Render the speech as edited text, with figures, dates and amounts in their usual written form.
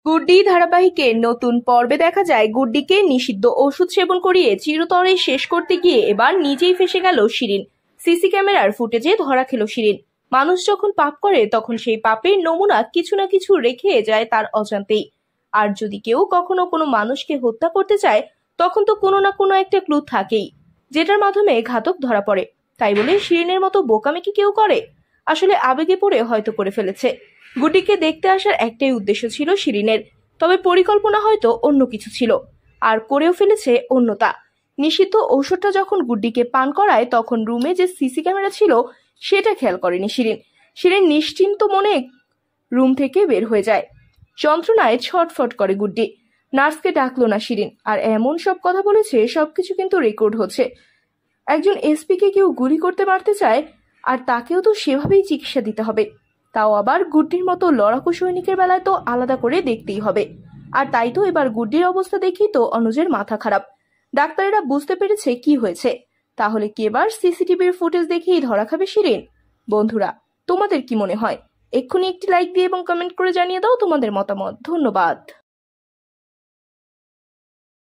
গুড্ডি ধারাবাহিকের নতুন পর্বে দেখা যায় গুড্ডিকে নিষিদ্ধ ওষুধ সেবন করিয়ে চিরতরে শেষ করতে গিয়ে এবার নিজেই ফেঁসে গেল শিরিন। সিসি ক্যামেরার ফুটেজে ধরা খেল শিরিন। মানুষ যখন পাপ করে তখন সেই পাপের নমুনা কিছু না কিছু রেখে যায় তার অজান্তেই। আর যদি কেউ কখনো কোনো মানুষকে হত্যা করতে চায় তখন তো কোনো না কোনো একটা ক্লু থাকেই, যেটার মাধ্যমে ঘাতক ধরা পড়ে। তাই বলে শিরিনের মতো বোকামি কি কেউ করে? আসলে আবেগে পড়ে হয়তো করে ফেলেছে। গুড্ডিকে দেখতে আসার একটাই উদ্দেশ্য ছিল শিরিনের, তবে পরিকল্পনা হয়তো অন্য কিছু ছিল, আর করেও ফেলেছে অন্যটা। নিষিদ্ধ ঔষধটা যখন গুড্ডিকে পান করায় তখন রুমে যে সিসি ক্যামেরা ছিল সেটা খেয়াল করেনি শিরিন। শিরিন নিশ্চিন্ত মনে রুম থেকে বের হয়ে যায়। যন্ত্রণায় ছটফট করে গুড্ডি। নার্সকে ডাকলো না শিরিন, আর এমন সব কথা বলেছে সবকিছু কিন্তু রেকর্ড হচ্ছে। একজন এসপিকে কেউ গুলি করতে মারতে চায়, আর তাকেও তো সেভাবেই চিকিৎসা দিতে হবে। তাও আবার গুড্ডির মতো লড়াকু সৈনিকের বেলায় তো আলাদা করে দেখতেই হবে। আর তাই তো এবার গুড্ডির অবস্থা দেখি তো অনুজের মাথা খারাপ। ডাক্তারেরা বুঝতে পেরেছে কি হয়েছে। তাহলে কি এবার সিসিটিভির ফুটেজ দেখেই ধরা খাবে শিরিন? বন্ধুরা, তোমাদের কি মনে হয়? এক্ষুনি একটি লাইক দিয়ে এবং কমেন্ট করে জানিয়ে দাও তোমাদের মতামত। ধন্যবাদ।